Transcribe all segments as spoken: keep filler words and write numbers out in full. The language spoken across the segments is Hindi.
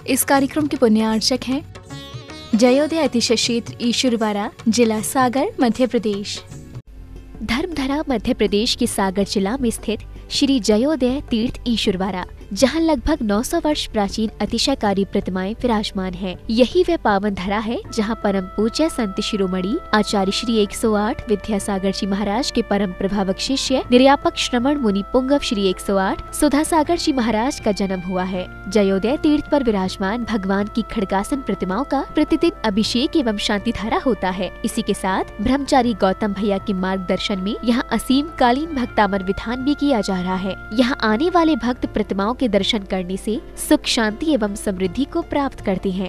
इस कार्यक्रम के पुण्यार्चक हैं जयोदय अतिशय क्षेत्र ईश्वरवाड़ा, जिला सागर, मध्य प्रदेश। धर्मधरा मध्य प्रदेश के सागर जिला में स्थित श्री जयोदय तीर्थ ईश्वरवाड़ा, जहां लगभग नौ सौ वर्ष प्राचीन अतिशयकारी प्रतिमाएं विराजमान हैं। यही वह पावन धरा है जहां परम पूज्य संत शिरोमणि आचार्य श्री एक सौ आठ विद्यासागर जी महाराज के परम प्रभावक शिष्य निर्यापक श्रमण मुनि पुंगव श्री एक सौ आठ सुधा सागर जी महाराज का जन्म हुआ है। जयोदय तीर्थ पर विराजमान भगवान की खड़गासन प्रतिमाओं का प्रतिदिन अभिषेक एवं शांति धारा होता है। इसी के साथ ब्रह्मचारी गौतम भैया के मार्गदर्शन में यहाँ असीम कालीन भक्तामर विधान भी किया जा रहा है। यहाँ आने वाले भक्त प्रतिमाओं के दर्शन करने से सुख, शांति एवं समृद्धि को प्राप्त करते हैं।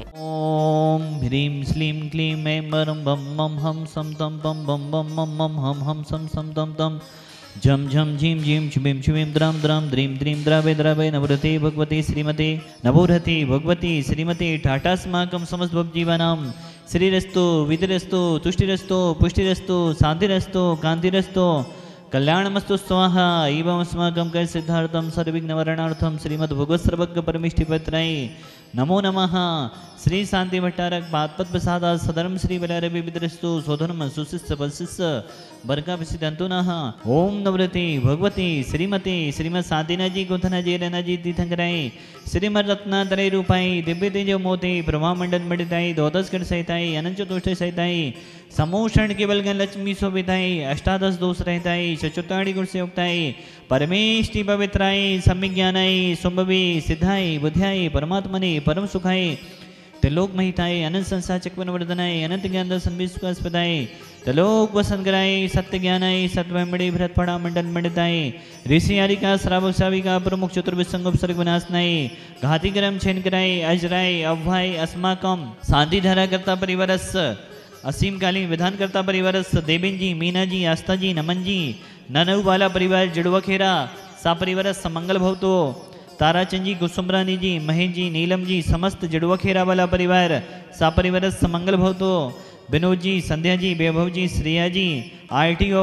ओम ह्रीं श्लीं क्लीं ऐं बरं बम मम हम सम तम बम बम बम मम मम हम हम सम सम तम तम झम झम झीम झीम छुबीम छुबीम द्रम द्रम द्रीम द्रीम द्रवे द्रवे नवरते भगवती श्रीमते नवोरति भगवती श्रीमते टाटास्माकं समस्त भवजीवानां श्रीरस्तु विधिरस्तु तुष्टिरस्तु पुष्टिरस्तु शांतिरस्तु कांतिरस्तु कल्याणमस्तु स्वाहा। एवं अस्माकं कय सिद्धार्थं सर्वविघ्नवरणार्थं श्रीमद् भगवत् सर्वज्ञ परमेष्ठिपत्राय नमो नमः। श्री शांति भट्टारक पादपद प्रसाद सधर्म श्री बलरवि विद्रस्तु सोधर्म सुशिष्य बलशिष्य बरका प्रसिद्धंतु नः। ओम नवरति भगवती श्रीमती श्रीमद साधना जी गोथना जी रना जी तीर्थंकराय श्रीमद रत्नात्रय रूपाई दिव्य तेजो मोते प्रभा मंडल मंडिताई द्वादश गण सहिताई अनंत चतुष्ट सहिताई समूषण केवल गण लक्ष्मी शोभिताई अष्टादश दोष रहताई चतुर्ताड़ी गुण से युक्ताई परमेष्टि पवित्राई सम्यक ज्ञानाई सुंभवी सिद्धाई बुद्ध्याई परमात्मने परम सुखाई त्रिलोक महिताई अनंत संसार चक्वन वर्धनाई अनंत ज्ञान दर्शन विश्वास्पदाई त्रिलोक वसन कराई सत्य ज्ञानाई सत्वमणि भरत फड़ा मंडल मंडिताई ऋषि आरिका श्रावक श्राविका प्रमुख चतुर्विश संगोपसर्ग विनाशनाई घाती ग्रम छेन कराई अजराई अव्वाई अस्माकम शांति धारा करता परिवारस असीम कालीन विधान करता परिवारस देवेन जी मीना जी आस्था जी नमन जी ननऊ वाला परिवार जड़वखेरा सा परिवारस मंगल भवतो ताराचंद जी कुसुमरानी जी महेश जी नीलम जी समस्त जड़वखेरा वाला परिवार सा परिवार समंगल भवतो विनोद जी संध्या जी वैभव जी श्रेया जी आरटीओ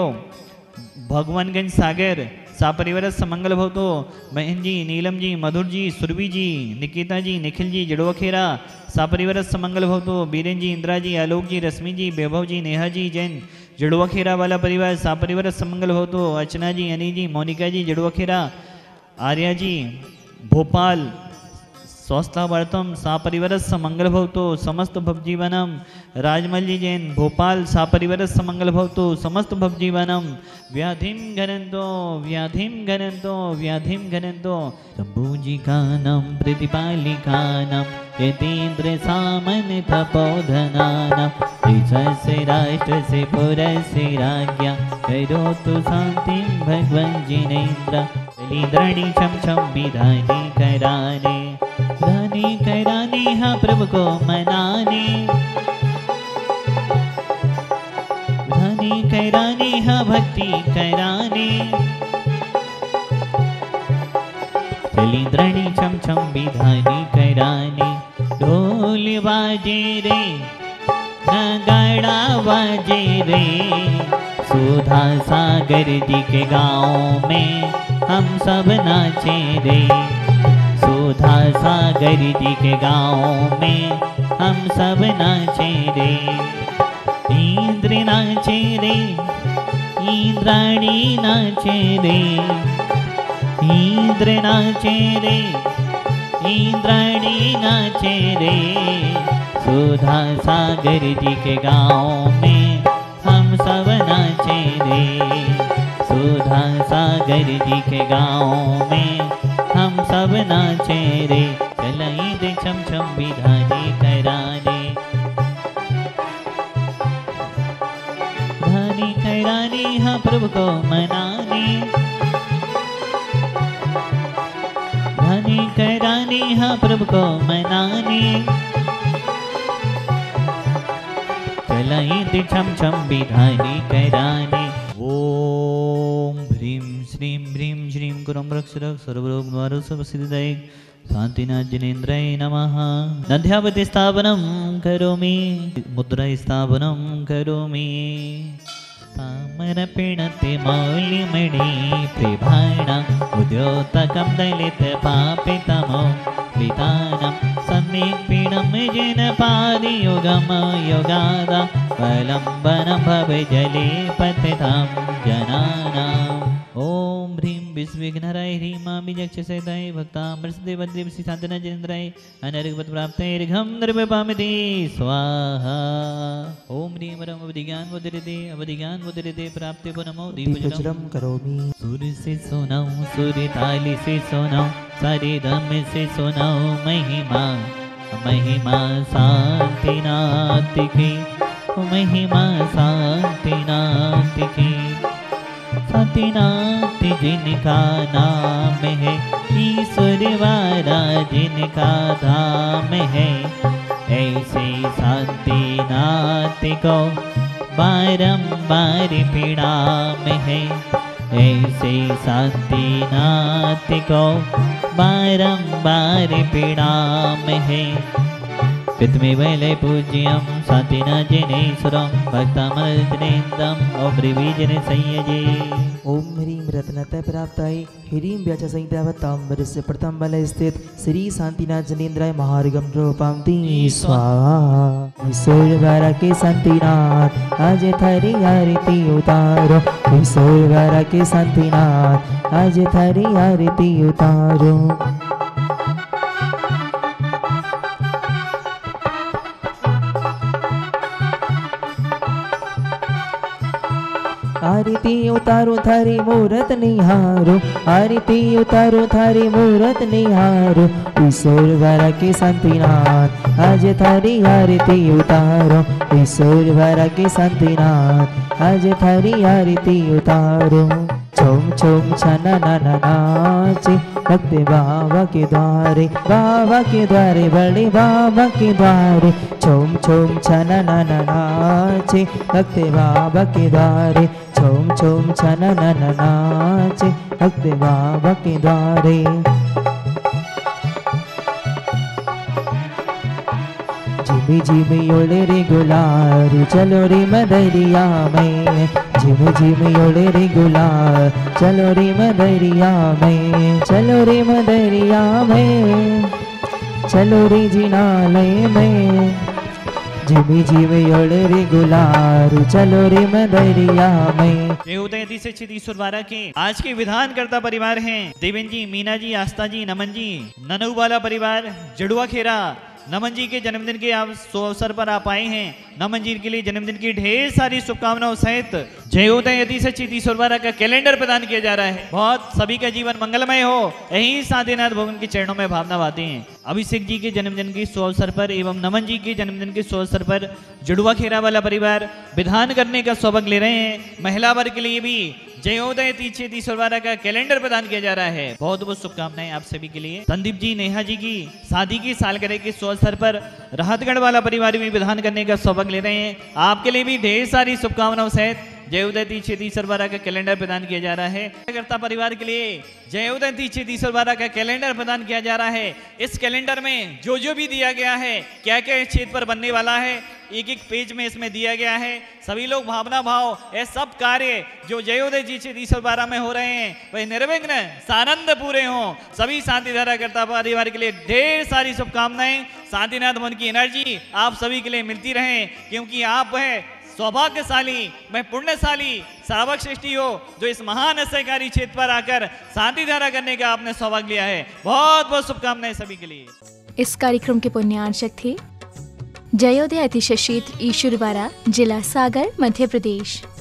भगवानगंज सागर सा परिवार समंगल भवतो महेश जी नीलम जी मधुर जी सुरभि जी निकिता जी निखिल जी जड़वखेरा सा परिवार समंगल भवतो बीरेन जी इंदिरा जी आलोक जी रश्मि जी वैभव जी नेहा जी जैन जड़वखेरा वाला परिवार सा परिवार समंगल भवतो अर्चना जी अनी जी मोनिका जी जड़वखेरा आर्या जी भोपाल स्वस्थावर्तम सा परिवार समंगल भवतो समस्त भवजीवनम राजमल जी जैन भोपाल सा परिवार समंगल भवतो समस्त भवजीवनम व्याधिम घनंतो व्याधिम घनंतो व्याधिम घनंतो शंभुजिकानां प्रतिपालिकानां यतीन्द्र सामन तपोधनानां देशस्य राष्ट्रस्य पुरस्य राज्ञा करोतु शान्तिं भगवन् जिनेन्द्र लीद्राणी छम छम विधानी कराने धानी कराने हाँ प्रभु को मनाने धानी कराने हाँ भक्ति कराने लीद्राणी छम छम विधानी कराने ढोल बाजे रे नगाड़ा बाजे रे सुधा सागर जी के गाँव में हम सब नाचे रे सुधा सागर जी के गाँव में हम सब नाचे रे इंद्र नाचे रे इंद्राणी नाचे रे इंद्र नाचे रे इंद्राणी नाचे रे सुधा सागर जी के गाँव में हम सब नाचे रे सुधा सागर जी के गाँव में हम सब नाचे रे चलाई दे छम छम विधानी कराने धानी कराने हाँ प्रभु को मनाने धानी कराने हाँ प्रभु को मनाने चलाई दे छम छम विधानी कराने। ओम ह्रीं श्रीं ह्रीं श्रीं गुरुं रक्ष रक्ष सर्वरोग निवारक सर्वसिद्धिदायक शांतिनाथ जिनेन्द्राय नमः। नद्यावती स्थापनं करोमि मुद्रा स्थापनं करोमि ताम्रपिणते मौल्यमणि प्रभाणं उद्योतकं दलित पापितमो वितानं सम्यक् पीडं येन पादियुगम योगादा वलम्बनं भवे जले पतितं जनानाम्। ओम ह्रीं विश्वविघ्नहराय ह्रीं मां बीजक्षसेदाय भक्तामृतदेवदेव श्री शांतनाजेन्द्राय अनर्घपद प्राप्तैर्घं नृपपामिति स्वाहा। ओम ह्रीं वरं अवधिज्ञान वोदरिते अवधिज्ञान वोदरिते प्राप्ते नमो दीपजलम करोमि। सूर्य से सुनाओ सूर्य ताली से सुनाओ सारे दम से सुनाओ महिमा महिमा शांति नाथ की महिमा शांति नाथ की। शांतिनाथ जिनका नाम है ईश्वर वाला जिनका धाम है ऐसे शांतिनाथ को बारंबार प्रणाम है ऐसे शांतिनाथ को बारंबार प्रणाम है। कृतमेवैलय पूज्यं शान्तिनाथजनेश्वरं भक्तामृतनेन्द्रं औभ्रवीजने संयजे। ओम ह्रीं रत्नतः प्राप्ताय ह्रीं व्याचसंहितावताम्बरस्य प्रथम बल स्थित श्री शांतिनाथ जनेन्द्राय महार्घं रूपांति स्वाहा। ईश्वर के शांतिनाथ आज थारी आरती उतारो ईश्वर के शांतिनाथ आज थारी आरती उतारो। आरती उतारो थारी मूरत निहारो आरती उतारो थारी मूरत निहारो ईश्वर वाला के शांतिनाथ आज थारी आरती उतारो ईश्वर वाला के शांतिनाथ आज थारी आरती उतारो। छोम छोम छना ना ना नाचे भक्ति बाबा के द्वारे बाबा के द्वारे बड़े बाबा के द्वारे। छोम छोम छना ना ना नाचे भक्ति बाबा के द्वारे छोम छोम छना ना ना नाचे भक्ति बाबा के द्वारे। झिमी झिमी ओले रे गुलाल चलो रे मदरिया में झिमी झिमी ओले रे गुलाल चलो रे मदरिया में चलो रे मदरिया में चलो रे जिनालय में झिमी झिमी ओले रे गुलाल चलो रे मदरिया में। देवोदय से ईश्वर वारा के आज के विधानकर्ता परिवार हैं देवेन जी, मीना जी, आस्था जी, नमन जी, ननऊवाला परिवार जड़ुआ खेरा। नमन जी के जन्मदिन के आप अवसर पर आप आए हैं। नमन जी के लिए जन्मदिन की ढेर सारी शुभकामनाओं सहित जयोदय यति सचित ईश्वर वारा का कैलेंडर प्रदान किया जा रहा है। बहुत सभी का जीवन मंगलमय हो यही शांतिनाथ भगवान के चरणों में भावना बातें हैं। अभिषेक जी के जन्मदिन के शुभ अवसर पर एवं नमन जी के जन्मदिन के शुभ अवसर पर जुड़वा खेरा वाला परिवार विधान करने का सौभाग्य ले रहे हैं। महिला वर्ग के लिए भी जयोदय तीछे ईश्वर वारा का कैलेंडर प्रदान किया जा रहा है। बहुत बहुत शुभकामनाएं आप सभी के लिए। संदीप जी, नेहा जी की शादी की सालगिरह के शुभ अवसर पर राहतगढ़ वाला परिवार भी विधान करने का सौभाग्य ले रहे हैं। आपके लिए भी ढेर सारी शुभकामनाओं सहित जयोदय तीछे ईश्वर वारा का कैलेंडर प्रदान किया जा रहा है। कार्यकर्ता परिवार के लिए जयोदय तीछे ईश्वर वारा का कैलेंडर प्रदान किया जा रहा है। इस कैलेंडर में जो जो भी दिया गया है, क्या क्या इस क्षेत्र पर बनने वाला है, एक एक पेज में इसमें दिया गया है। सभी लोग भावना भाव ये सब कार्य जो जयोदय जी से ईश्वर बारा में हो रहे हैं वह निर्विघ्न सानंद पूरे हों। सभी शांति धारा करता परिवार के लिए ढेर सारी शुभकामनाएं। शांतिनाथ भवन की एनर्जी आप सभी के लिए मिलती रहे, क्योंकि आप वह सौभाग्यशाली मैं पुण्यशाली श्रावक सृष्टि हो जो इस महान असहकारी क्षेत्र पर आकर शांति धारा करने का आपने सौभाग्य लिया है। बहुत बहुत शुभकामनाएं सभी के लिए। इस कार्यक्रम के पुण्यार्चक थे जयोदय अतिशय क्षेत्र ईश्वरवारा, जिला सागर, मध्य प्रदेश।